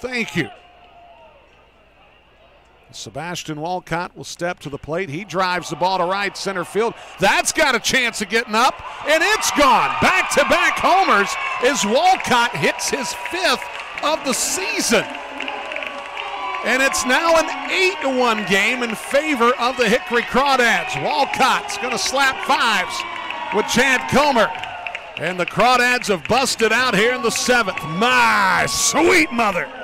thank you. Sebastian Walcott will step to the plate. He drives the ball to right center field. That's got a chance of getting up, and it's gone. Back-to-back homers as Walcott hits his 5th of the season. And it's now an 8-1 game in favor of the Hickory Crawdads. Walcott's going to slap 5s with Chad Comer. And the Crawdads have busted out here in the 7th. My sweet mother.